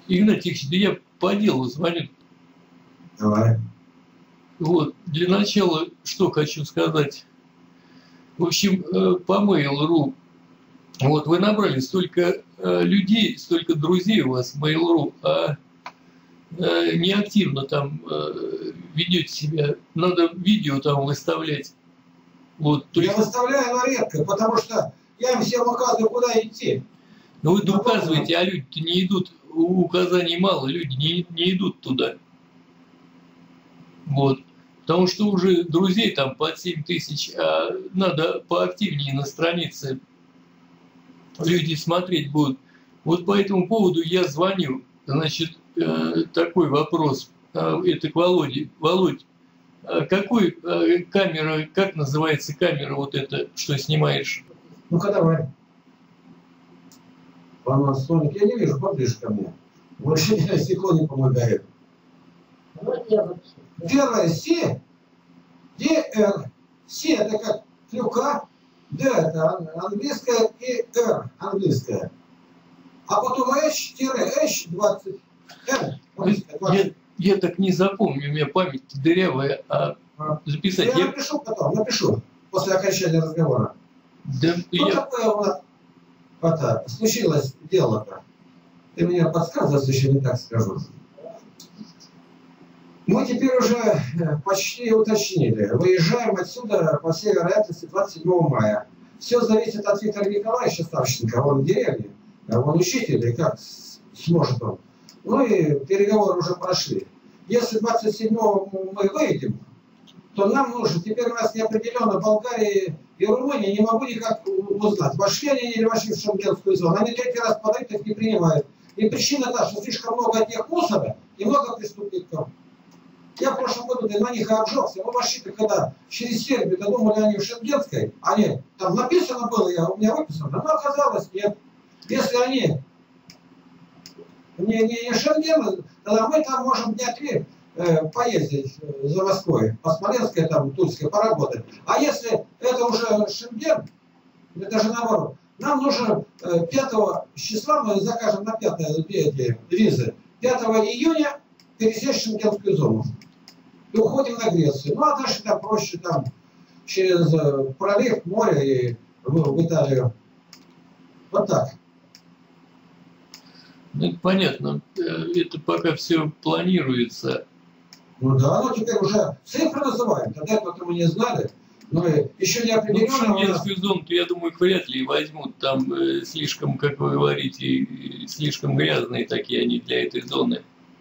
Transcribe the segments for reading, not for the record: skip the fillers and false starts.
Игнатий Тихонович, да я по делу звоню. Давай. Вот, для начала, что хочу сказать. В общем, по Mail.ru, вот вы набрали столько людей, столько друзей у вас в Mail.ru, а неактивно там ведете себя. Надо видео там выставлять. Вот, я выставляю, но редко, потому что я им всем указываю, куда идти. Ну вы указываете, а люди-то не идут, указаний мало, люди не идут туда. Вот. Потому что уже друзей там под 7 тысяч, а надо поактивнее на странице, люди смотреть будут. Вот по этому поводу я звоню. Значит, такой вопрос. Это к Володе. Володь, какой камера, как называется камера вот эта, что снимаешь? Ну-ка давай. Panasonic, я не вижу, поближе ко мне. Больше стекло не помогает. Первое C, DR. C это как клюка, D это английская и R английская. А потом H-H20. Я так не запомню, у меня память дырявая, а записать... Я напишу потом, напишу, после окончания разговора. Да, что такое у нас это, случилось дело-то? Ты мне подсказываешь, еще не так скажу. Мы теперь уже почти уточнили. Выезжаем отсюда, по всей вероятности, 27 мая. Все зависит от Виктора Николаевича Савченко. Он в деревне, он учитель, и как сможет он. Ну и переговоры уже прошли. Если 27-го мы выйдем, то нам нужно, теперь у нас неопределенно Болгария и Румыния, не могу никак узнать, вошли они или вошли в шенгенскую зону. Они третий раз подают, их не принимают. И причина та, что слишком много от них мусора и много преступников. Я в прошлом году на них и обжегся. Мы вошли когда через Сербию, то думали они в шенгенской. Они, там написано было, у меня выписано, но оказалось нет. Если они не шенген, тогда мы там можем дня 3 поездить за Москвой, по Смоленской, там, Тульской, поработать. А если это уже шенген, это же наоборот, нам нужно 5 числа, мы закажем на 5 эти визы, 5 июня пересечь шенгенскую зону. И уходим на Грецию. Ну, а дальше там проще, там, через пролив, море и в Италию. Вот так. Ну, это понятно. Это пока все планируется. Ну да, ну теперь уже цифры называем. Тогда этого мы не знали. Но еще не определенно. Ну, шенгенскую зону-то, я думаю, их вряд ли возьмут. Там слишком, как вы говорите, слишком грязные такие они для этой зоны.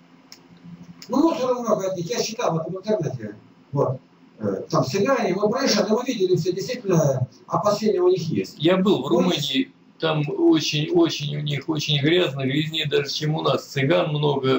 Ну, мусора много от них. Я считал это в интернете. Вот. Там селяне, мы проезжали, мы видели все, действительно, опасения у них есть. Я был в Румынии, там очень у них очень грязно, грязнее даже, чем у нас. Цыган много,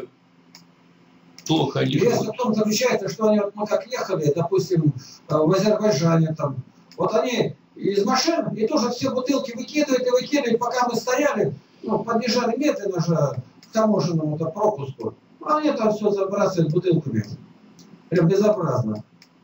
плохо они живут. Интересно в том заключается, что они, вот мы как ехали, допустим, в Азербайджане, там, вот они из машин, и тоже все бутылки выкидывают, пока мы стояли, ну, подъезжали медленно же к таможенному пропуску. Они там все забрасывают бутылками. Прям безобразно.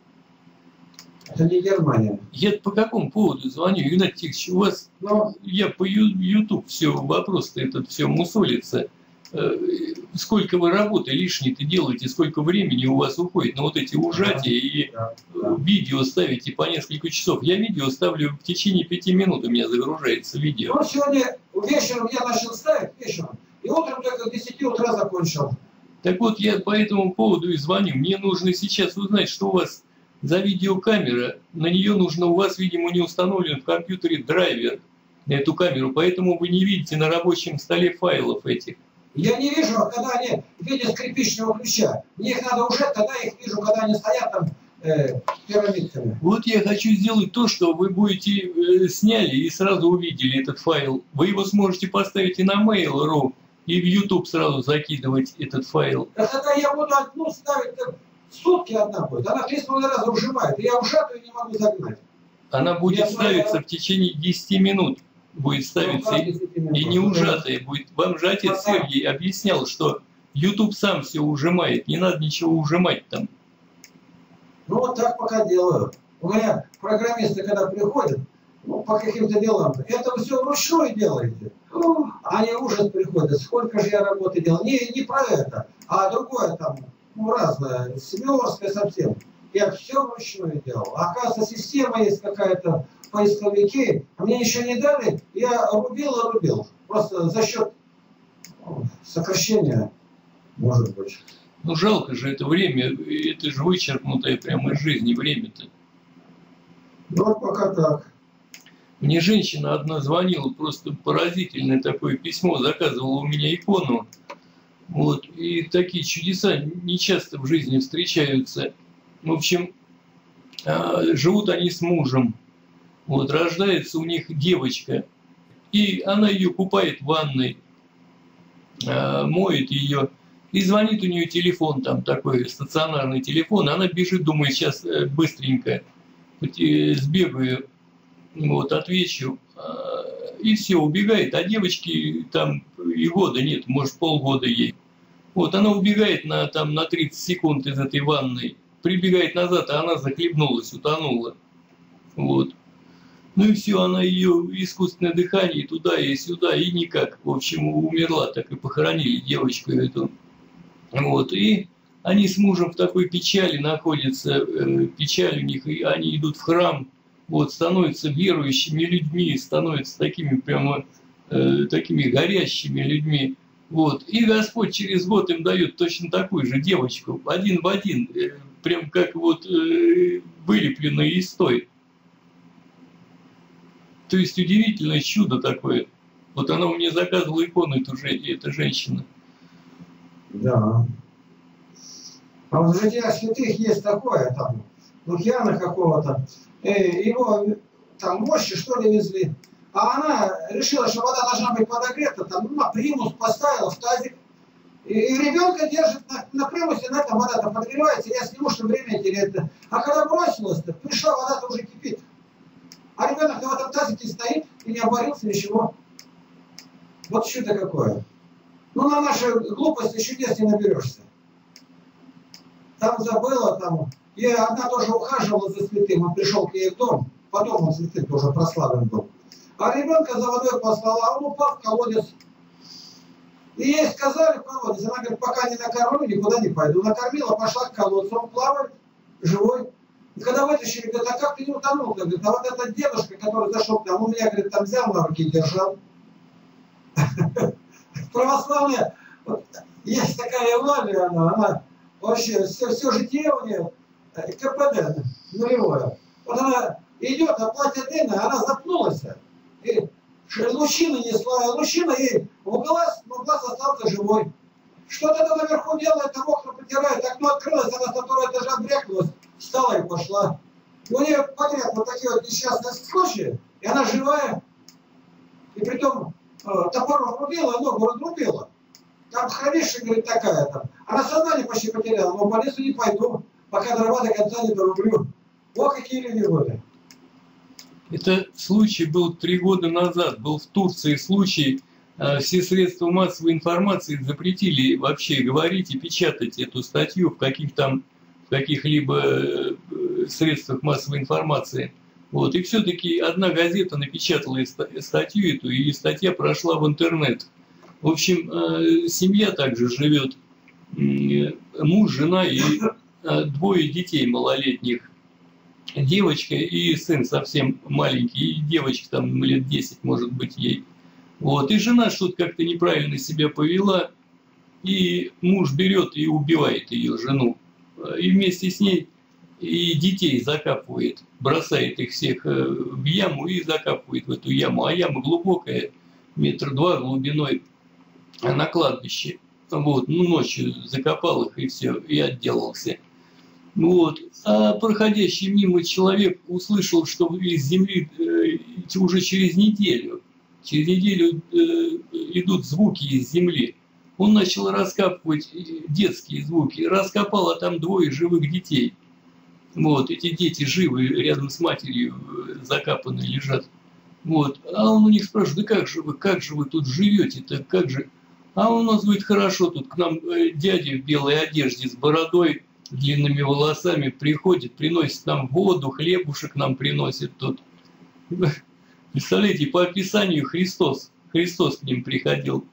Это не Германия. Я по какому поводу звоню, Игнатий Тихонович? У вас, я по YouTube все, вопрос-то этот все мусолится. Сколько вы работы лишней-то делаете, сколько времени у вас уходит на вот эти ужатия и видео ставите по несколько часов. Я видео ставлю в течение 5 минут, у меня загружается видео. Ну, сегодня вечером я начал ставить, вечером, и утром только к 10 утра закончил. Так вот, я по этому поводу и звоню. Мне нужно сейчас узнать, что у вас за видеокамера. На нее нужно, у вас, видимо, не установлен в компьютере драйвер на эту камеру, поэтому вы не видите на рабочем столе файлов этих. Я не вижу, когда они в виде скрипичного ключа. Мне их надо уже, тогда их вижу, когда они стоят там пирамидками. Вот я хочу сделать то, что вы будете сняли и сразу увидели этот файл. Вы его сможете поставить и на Mail.ru, и в YouTube сразу закидывать этот файл. Да тогда я буду одну ставить, сутки одна будет. Она 3,5 раза ужимает, и я ужатую не могу загнать. Она будет ставиться в течение 10 минут. Будет ставиться и не ужатая будет. Вам же отец Сергей объяснял, что YouTube сам все ужимает, не надо ничего ужимать там. Ну вот так пока делаю. У меня программисты, когда приходят, ну, по каким-то делам. Это вы все вручную делаете. Они ужас приходят. Сколько же я работы делал. Не про это, а другое там, ну, разное, семиорское совсем. Я все вручную делал. Оказывается, система есть какая-то, поисковики. А мне еще не дали, я рубил и рубил. Просто за счет сокращения, может быть. Ну, жалко же это время, это же вычеркнутое прямо из жизни время-то. Ну, вот пока так. Мне женщина одна звонила, просто поразительное такое письмо, заказывала у меня икону. Вот, и такие чудеса нечасто в жизни встречаются. В общем, живут они с мужем. Вот, рождается у них девочка, и она ее купает в ванной, моет ее, и звонит у нее телефон, там такой стационарный телефон, она бежит, думает, сейчас быстренько сбегаю, вот, отвечу, и все, убегает, а девочки там и года нет, может, полгода ей. Вот, она убегает на 30 секунд из этой ванной, прибегает назад, а она захлебнулась, утонула. Вот. Ну и все, она ее искусственное дыхание туда и сюда, и никак, в общем, умерла, так и похоронили девочку эту. Вот, и они с мужем в такой печали находятся, печаль у них, и они идут в храм, вот, становятся верующими людьми, становятся такими прямо, такими горящими людьми. Вот, и Господь через год им дает точно такую же девочку, один в один, прям как вот вылепленная из той. То есть удивительное чудо такое. Вот она у меня заказывала икону, эта женщина. Да. А вот в житиях святых есть такое, там, Лукьяна какого-то, его там мощи, что ли, везли. А она решила, что вода должна быть подогрета, там, ну, на примус поставила в тазик. И ребенка держит на примусе, на этом вода-то подогревается, я сниму, что время терять. А когда бросилась-то, пришла, вода-то уже кипит. А ребенок в этом тазике стоит и не обварился, ничего. Вот чудо какое. Ну, на нашей глупости чудес не наберешься. Там забыла, там. И одна тоже ухаживала за святым, он пришел к ней в дом, потом он святым тоже прославлен был. А ребенка за водой послала, а он упал в колодец. И ей сказали в колодец, она говорит, пока не накормлю, никуда не пойду. Накормила, пошла к колодцу, он плавает, живой. И когда вытащили, говорит, а как ты не утонул? Говорит, а вот этот дедушка, который зашел к нам, он меня, говорит, там взял на руки и держал. Православная, есть такая Евлалия, она вообще, все житие у нее, КПД нулевое. Вот она идет, а платье длинное, она запнулась. И лучина несла, лучина ей в глаз, но глаз остался живой. Что-то она наверху делает, там окна потирает, окно открылось, она с второго этажа брякнулась, встала и пошла. И у нее подряд вот такие вот несчастные случаи, и она живая. И притом топором рубила, ногу разрубила. Там кровища, говорит, такая там. Она сознание почти потеряла, но в больницу не пойду, пока дрова до конца не дорублю. О, какие люди были. Это случай был 3 года назад, был в Турции случай, все средства массовой информации запретили вообще говорить и печатать эту статью в каких-либо средствах массовой информации. Вот. И все-таки одна газета напечатала статью эту, и статья прошла в интернет. В общем, семья также живет, муж, жена и 2 детей малолетних. Девочка и сын совсем маленький, и девочка там лет 10, может быть, ей. Вот. И жена что-то как-то неправильно себя повела, и муж берет и убивает ее жену. И вместе с ней и детей закапывает, бросает их всех в яму и закапывает в эту яму. А яма глубокая, 2 метра глубиной, на кладбище. Вот. Ну, ночью закопал их и все, и отделался. Вот. А проходящий мимо человек услышал, что из земли уже через неделю идут звуки из земли. Он начал раскапывать детские звуки, раскопал, а там 2 живых детей. Вот. Эти дети живы, рядом с матерью закапаны лежат. Вот. А он у них спрашивает, да как же вы тут живете-то, как же? А он у нас говорит, хорошо, тут к нам дядя в белой одежде с бородой, длинными волосами приходит, приносит нам воду, хлебушек нам приносит тут. Представляете, по описанию Христос к ним приходил.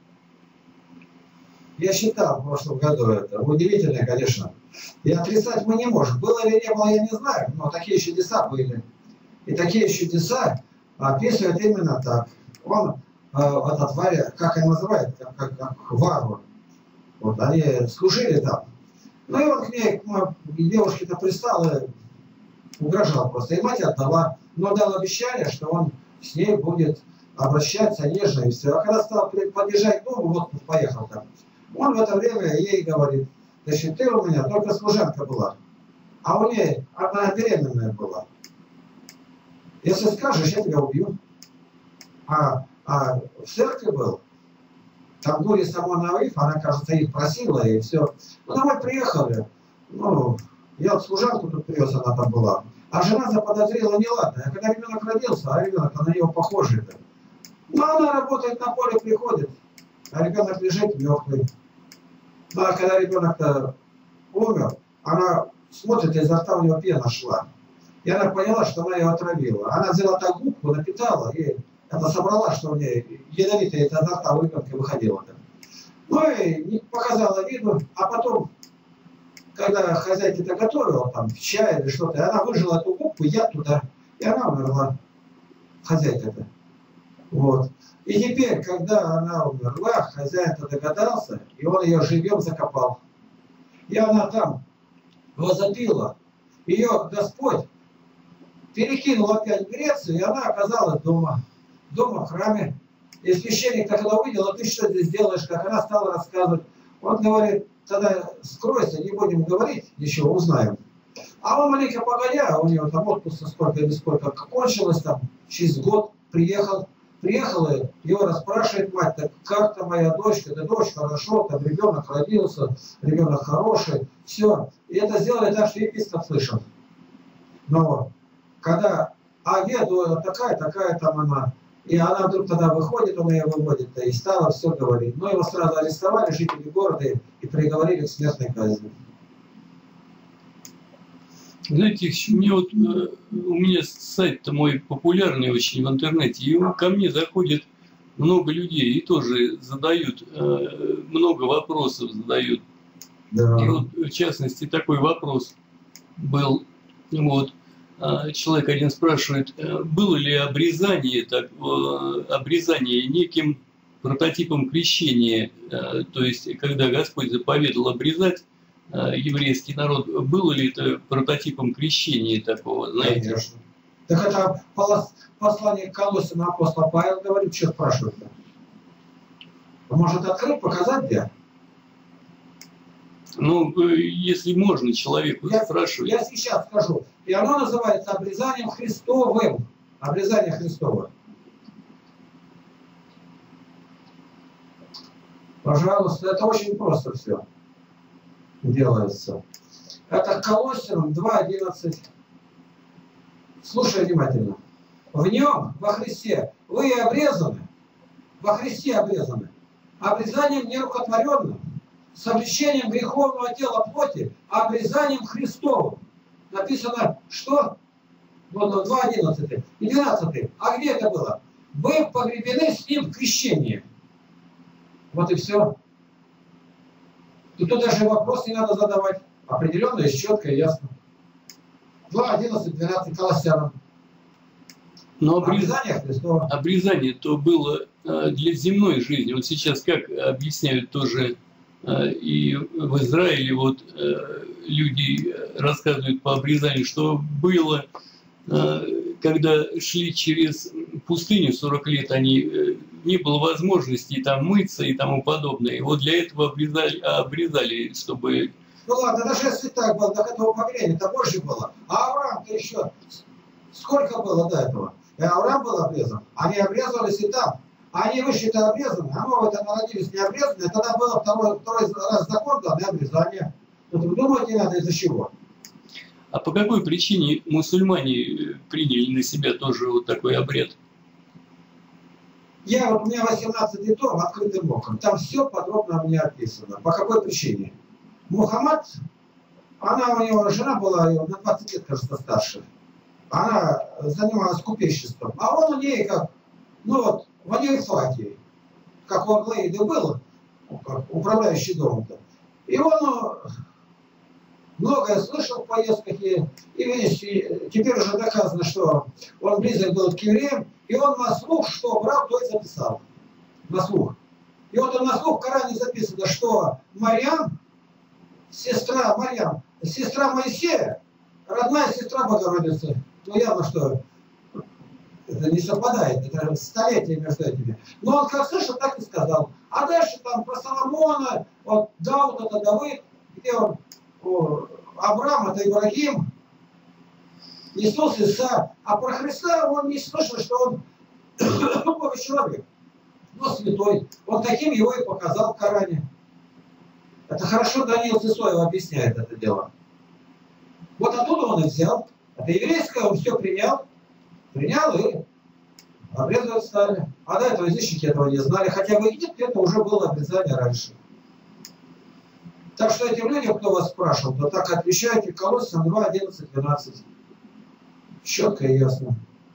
Я считал в прошлом году это. Удивительно, конечно. И отрицать мы не можем. Было или не было, я не знаю. Но такие чудеса были. И такие чудеса описывают именно так. Он, этот Варя, как они называют, как варвар. Вот они служили там. Ну и он к ней, к девушке-то пристал и угрожал просто. И мать отдала, но дал обещание, что он с ней будет обращаться нежно и все. А когда стал подъезжать к дому, вот поехал там. Он в это время ей говорит: значит, ты у меня только служанка была, а у нее одна беременная была. Если скажешь, я тебя убью. А в церкви был, там были самонавив, она, кажется, их просила, и все. Ну, домой приехали. Ну, я вот служанку тут привез, она там была. А жена заподозрила неладное. А когда ребенок родился, а ребенок на него похожий. Ну, она работает на поле, приходит, а ребенок лежит мертвый. Ну, а когда ребенок-то умер, она смотрит, изо рта у него пена шла. И она поняла, что она ее отравила. Она взяла так губку, напитала, и это собрала, что у нее ядовитая изо рта у ребенка выходила. Ну и показала виду, а потом, когда хозяйка-то готовила, там, чай или что-то, она выжила эту губку, яд туда, и она умерла. Хозяйка-то. Вот. И теперь, когда она умерла, хозяин-то догадался, и он ее живьем закопал. И она там возопила. Ее Господь перекинул опять в Грецию, и она оказалась дома. Дома, в храме. И священник, когда увидел: а ты что здесь делаешь, как она стала рассказывать. Он говорит: тогда скройся, не будем говорить, ничего, узнаем. А он маленько погодя, у него там отпуск сколько или сколько кончилось, там, через год приехал, и его расспрашивает мать: так как там моя дочка? Да дочь хорошо, там ребенок родился, ребенок хороший, все. И это сделали так, что епископ слышал. Но когда, где такая там она, и она вдруг тогда выходит, он ее выводит, и стала все говорить. Но его сразу арестовали жители города и приговорили к смертной казни. Знаете, у меня сайт-то мой популярный очень в интернете, и ко мне заходит много людей и тоже задают, много вопросов задают. Да. И вот, в частности, такой вопрос был, вот, человек один спрашивает: было ли обрезание неким прототипом крещения, то есть, когда Господь заповедал обрезать еврейский народ, было ли это прототипом крещения такого, знаете? Конечно. Так это послание к Колоссянам апостола Павел говорит, что спрашивает-то? Может открыть, показать где? Ну, если можно человеку спрашивать. Я сейчас скажу. И оно называется обрезанием Христовым. Обрезание Христово. Пожалуйста, это очень просто все делается. Это Колоссянам 2:11. Слушай внимательно. В нем, во Христе, вы обрезаны, во Христе обрезаны, обрезанием нерукотворенным, с обличением греховного тела плоти, обрезанием Христовым. Написано, что? Вот 2:11. И 12. А где это было? Вы погребены с ним в крещении. Вот и все. И тут даже вопрос не надо задавать. Определенно и четко и ясно. 2:11, 12 Колоссянам. Но обрезание Христова. Обрезание то было для земной жизни. Вот сейчас как объясняют тоже и в Израиле, вот люди рассказывают по обрезанию, что было, когда шли через пустыню 40 лет, они не было возможности там мыться и тому подобное. И вот для этого обрезали, чтобы... Ну ладно, даже если так было, так этого поколения-то больше было. А Авраам-то еще сколько было до этого? И Авраам был обрезан. Они обрезались и там. Они вышли-то обрезаны, а новые-то народились не обрезаны. Тогда было второй раз закон, да, на обрезание. Вот вы думаете, надо из-за чего? А по какой причине мусульмане приняли на себя тоже вот такой обряд? У меня 18-й том открытым оком. Там все подробно у меня описано. По какой причине? Мухаммад, у него жена была на 20 лет, кажется, старше. Она занималась купечеством. А он у ней как, ну вот, в Анифатии, как у Аглаиды был, как управляющий домом-то. И он многое слышал в поездках, и видите, теперь уже доказано, что он близок был к евреям, и он на слух, что брал, то и записал. На слух. И вот он на слух в Коране записано, что Марьям, сестра Моисея, родная сестра Богородицы. Ну явно, что это не совпадает, это столетия между этими. Но он как слышал, так и сказал. А дальше там про Соломона, вот Дауд, это Давыд, где он, Авраам, это Ибрагим, Иисус, Иса. А про Христа он не слышал, что он Божий человек, но святой. Он таким его и показал в Коране. Это хорошо Даниил Сысоев объясняет это дело. Вот оттуда он и взял. Это еврейское, он все принял и обрезывать стали. А до этого язычники этого не знали. Хотя в Египте это уже было обрезание раньше. Так что этим людям, кто вас спрашивал, то так отвечайте. Колоссянам 2, 11, 12. Четко и ясно.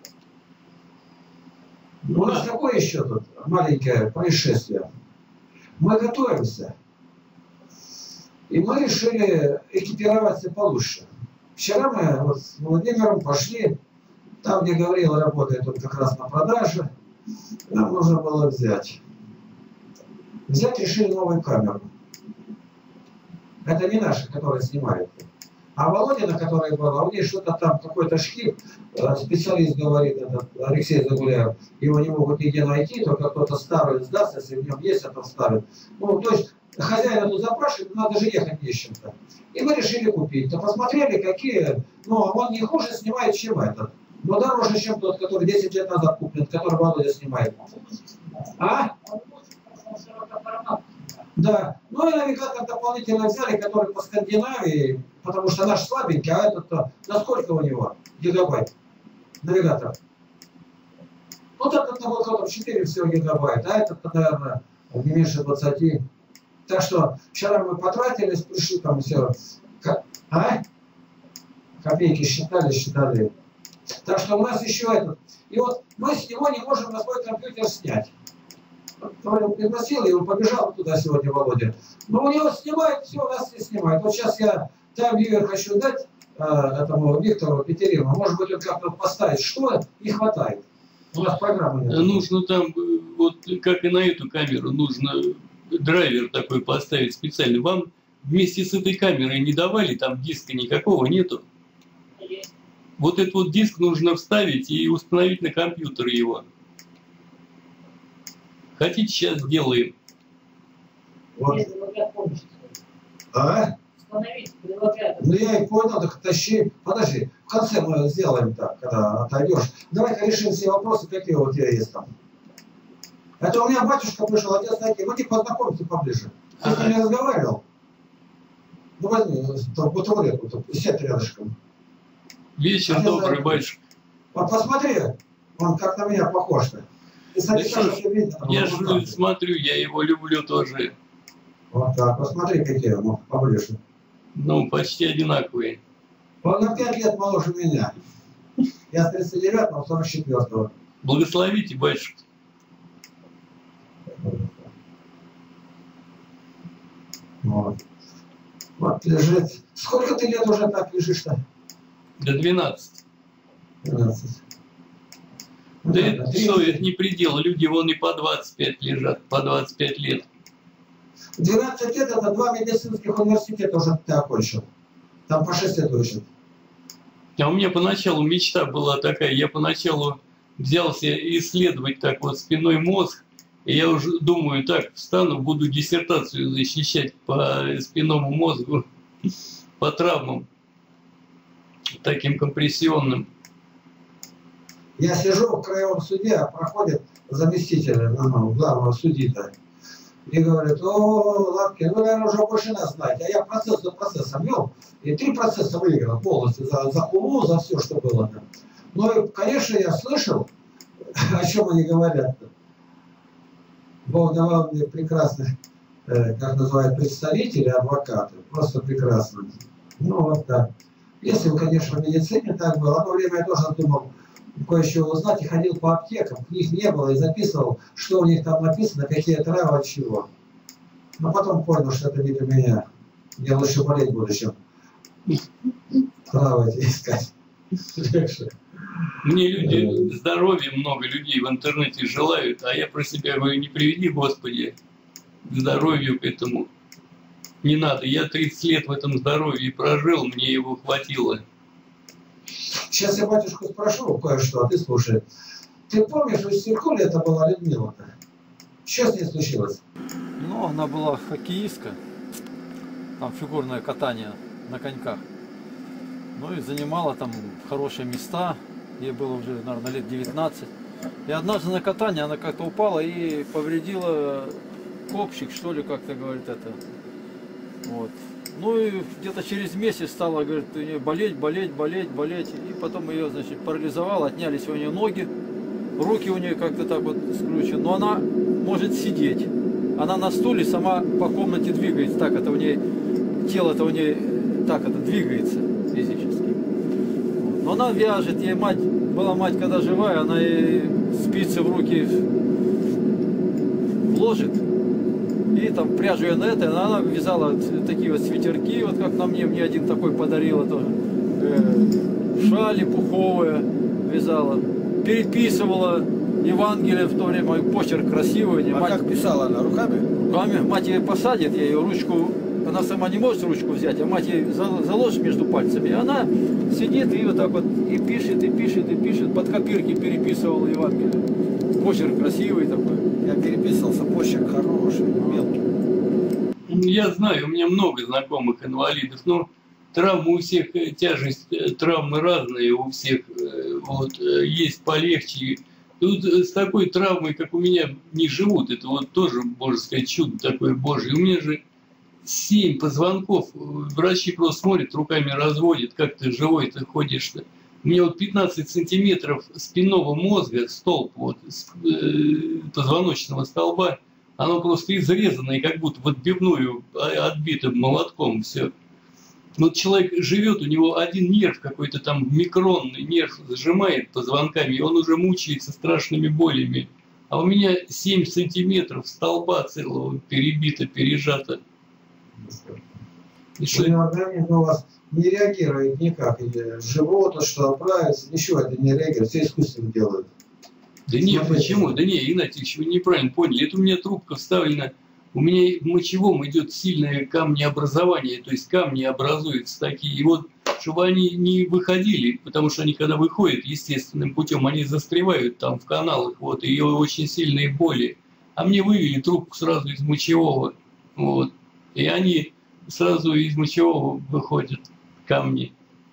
У нас такое еще тут маленькое происшествие. Мы готовимся. И мы решили экипироваться получше. Вчера мы вот с Владимиром пошли, там, где Гавриил работает, вот как раз на продаже, нам нужно было взять. Взять решили новую камеру. Это не наша, которая снимает. А Володина, которая была, у нее что-то там, какой-то шкив, специалист говорит, этот Алексей Загуляев, его не могут нигде найти, только кто-то старый сдаст, если в нем есть, это вставит. Ну, то есть, хозяина тут запрашивает, надо же ехать не с чем-то. И мы решили купить. То посмотрели, какие, ну, он не хуже снимает, чем этот. Но дороже, чем тот, который 10 лет назад куплен, который Володя снимает. А? Да. Ну и навигатор дополнительно взяли, который по Скандинавии, потому что наш слабенький, а этот-то, насколько у него гигабайт навигатор? Вот этот-то был только 4 всего гигабайт, а этот-то, наверное, не меньше 20. Так что вчера мы потратились, пришли там все. А? Копейки считали. Так что у нас еще этот. И вот мы с него не можем на свой компьютер снять. Пригласил его, побежал туда сегодня Володя. Но у него снимает, все, у нас не снимает. Вот сейчас я тайм-вьюер хочу дать этому Виктору Петерину. Может быть, он как-то поставит, что не хватает. У нас программы нет. Нужно там, вот как и на эту камеру, нужно драйвер такой поставить специально. Вам вместе с этой камерой не давали, там диска никакого нету. Вот этот вот диск нужно вставить и установить на компьютер его. Хотите, сейчас сделаем. Вот. А? Ну я и понял, так тащи. Подожди, в конце мы сделаем так, когда отойдешь. Давай-ка решим все вопросы, какие у тебя есть там. Это у меня батюшка пришел, отец такие, ну типа познакомься поближе. Ты с ним не разговаривал? Ну возьми, бутерброд, сядь рядышком. Вечер добрый, батюшка. Вот посмотри, он как на меня похож-то. Я же смотрю, я его люблю тоже. Вот так, посмотри, какие он поближе. Ну, почти одинаковые. Он на 5 лет моложе меня. Я с 39-го, 44-го. Благословите, батюшка. Вот. Вот лежит. Сколько ты лет уже так лежишь-то? До 12. 12. Да это что, это не предел. Люди вон и по 25 лежат, по 25 лет. 12 лет это 2 медицинских университета уже ты окончил. Там по 6 лет учат. А у меня поначалу мечта была такая. Я поначалу взялся исследовать так вот спинной мозг. И я уже думаю, так, встану, буду диссертацию защищать по спинному мозгу, по травмам, таким компрессионным. Я сижу в краевом суде, а проходит заместитель главного судьи-то. И говорит, о, Лапкин, вы, наверное, уже больше нас знаете. А я процесс за процессом вел, и 3 процесса выиграл полностью, за хулу, за все, что было там. Ну и, конечно, я слышал, о чем они говорят-то. Бог давал мне прекрасных, как называют, представителей, адвокаты. Просто прекрасно. Ну вот так. Если бы, конечно, в медицине так было. Одно время я тоже думал кое-что узнать и ходил по аптекам. Книг не было и записывал, что у них там написано, какие травы, от чего. Но потом понял, что это не для меня. Мне лучше болеть буду, чем травы эти искать. Мне люди, здоровья много людей в интернете желают, а я про себя говорю, не приведи, Господи, к здоровью к этому. Не надо. Я 30 лет в этом здоровье прожил, мне его хватило. Сейчас я батюшку спрошу кое-что, а ты слушай. Ты помнишь, в Истеркуле это была Людмила-то? Что с ней случилось? Ну, она была хоккеистка. Там фигурное катание на коньках. Ну и занимала там хорошие места. Ей было уже, наверное, лет 19. И однажды на катании она как-то упала и повредила копчик, что ли, как-то говорит это. Вот. Ну и где-то через месяц стала, говорит, у нее болеть. И потом ее, значит, парализовало, отнялись у нее ноги. Руки у нее как-то так вот скручены. Но она может сидеть. Она на стуле сама по комнате двигается. Так это у нее, тело-то у нее так это двигается физически. Но она вяжет, ей мать, была мать, когда живая, она ей спицы в руки вложит. И там пряжу я на это, она вязала такие вот свитерки, вот как на мне один такой подарила тоже. Шали пуховые вязала. Переписывала Евангелие в то время, почерк красивый. А мать, как писала она? Руками? Руками. Мать ее посадит, я ее ручку, она сама не может ручку взять, а мать ей заложит между пальцами. И она сидит и вот так вот и пишет. Под копирки переписывала Евангелие. Почерк красивый такой. Я переписывался, почерк хороший, мелкий. Я знаю, у меня много знакомых инвалидов, но травмы у всех, тяжесть травмы разные у всех, вот, есть полегче. Тут с такой травмой, как у меня, не живут, это вот тоже, можно сказать, чудо такое Божье. У меня же 7 позвонков, врачи просто смотрят, руками разводят, как ты живой ты ходишь-то. У меня вот 15 сантиметров спинного мозга, столб вот, позвоночного столба, оно просто изрезано, и как будто в отбивную отбито молотком все. Вот человек живет, у него один нерв какой-то там, микронный нерв сжимает позвонками, и он уже мучается страшными болями. А у меня 7 сантиметров столба целого перебито, пережато. И что? Организм у вас не реагирует никак. Или живот, что оправится, ничего это не реагирует. Все искусственно делают. Да нет, почему? Да нет, Игнатьевич, вы неправильно поняли. Это у меня трубка вставлена. У меня в мочевом идет сильное камнеобразование, то есть камни образуются такие. И вот, чтобы они не выходили, потому что они когда выходят естественным путем, они застревают там в каналах, вот, и очень сильные боли. А мне вывели трубку сразу из мочевого, вот, и они сразу из мочевого выходят камни.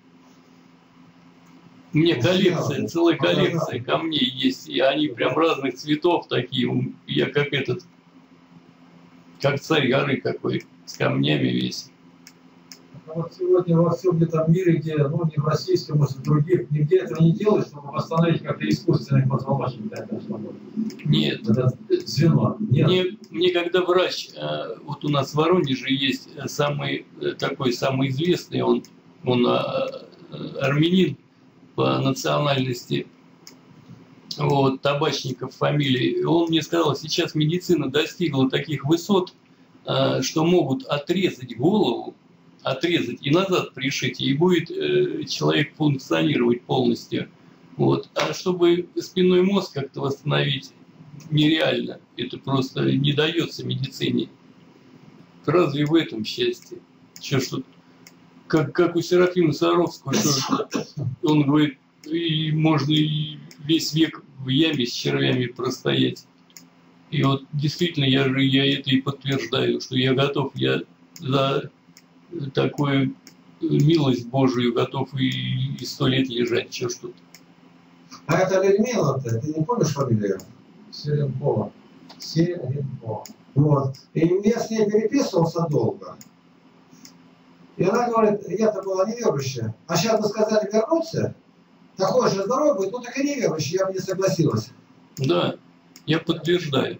У меня коллекция, целая коллекция камней есть, и они прям разных цветов такие. Я как этот, как царь горы какой, с камнями весь. Вот сегодня во всем этом мире, где, ну, не в российском, может, в других, нигде этого не делают, чтобы восстановить как-то искусственный позвоночник. Нет. Это звено. Нет. Мне когда врач, вот у нас в Воронеже есть самый известный, он армянин по национальности, вот, Табачников фамилии, он мне сказал, сейчас медицина достигла таких высот, что могут отрезать голову, отрезать и назад пришить, и будет человек функционировать полностью. Вот. А чтобы спинной мозг как-то восстановить, нереально. Это просто не дается медицине. Разве в этом счастье? Что как у Серафима Саровского, что он говорит, и можно и весь век в яме с червями простоять. И вот действительно я это и подтверждаю, что я готов, я за такую милость Божию готов и 100 лет лежать, что тут. А это Людмила-то, ты не помнишь фамилию? Серенкова. Серенкова. Вот. И я с ней переписывался долго. И она говорит, я-то была неверующая. А сейчас бы сказали вернуться, такой же здоровый будет, ну так и неверующий, я бы не согласилась. Да, я подтверждаю.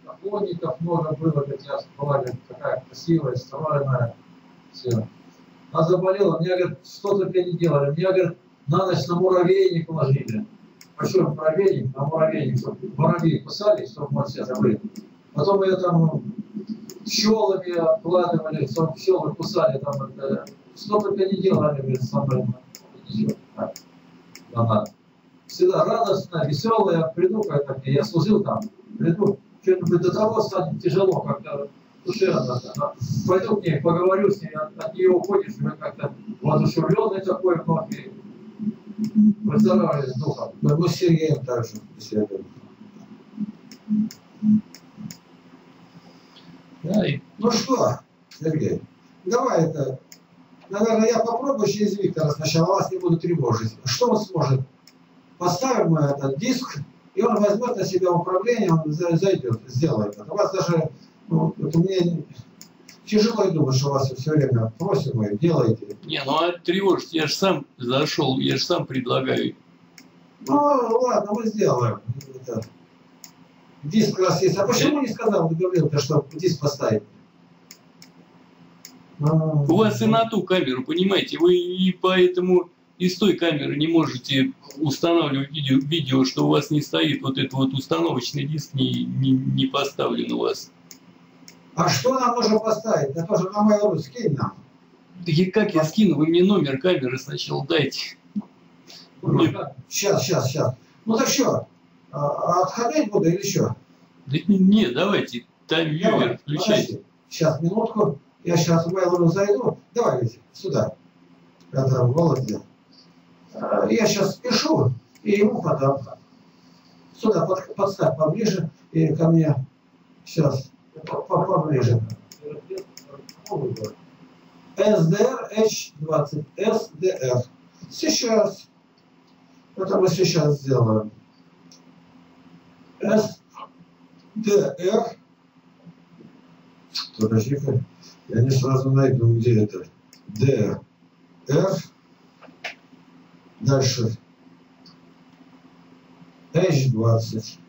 Поклонников много было, говорит, я была такая красивая, стройная. Все. а заболела, мне, говорят, 100 не делали, мне, говорят, на ночь на муравейник положили. Большой муравейник, на муравейник, чтобы муравьи кусали, чтобы мы все забыли. Потом ее там пчелами обкладывали, чтобы пчелы кусали, там, 100 не делали, говорит, со мной. Всегда радостно, веселая, приду, как я служил там, приду, что-нибудь до того станет тяжело, как-то душевно. Пойду к ней, поговорю с ней, от нее уходишь, уже как-то воодушевленный такой вновь, и выздоравливаешь духом. Мы с Сергеем также беседуем. Да, и Ну что, Сергей, давай это, наверное, я попробую через Виктора сначала, вас не буду тревожить. Что он сможет? Поставим мы этот диск, и он возьмет на себя управление, он зайдет, сделает это. У вас даже, ну, это мне тяжело думать, что вас все время просим и делаете. не, ну а тревожить, я же сам зашел, я же сам предлагаю. Ну, ладно, мы сделаем. Это. Диск раз есть. А почему не сказал, говорил-то, что диск поставить? У вас и на ту камеру, понимаете, вы и поэтому из той камеры не можете устанавливать видео, что у вас не стоит вот этот вот установочный диск, не поставлен у вас. А что нам нужно поставить? Это тоже на мою руку скинь нам. Да и как я скину? Вы мне номер камеры сначала дайте. Сейчас. Ну так что, отходить буду или что? Да не, давайте, таймвьюер включайте. Сейчас, минутку. Я сейчас в Mail.ru зайду. Давай, Витя, сюда. Это Володя. Я сейчас пишу, и ему потом. Сюда подставь поближе и ко мне. Сейчас. Поближе. SDR H20. SDR. Сейчас. Это мы сейчас сделаем. SDR. Подожди-ка. Я не сразу найду, где это. DR. Дальше. H20.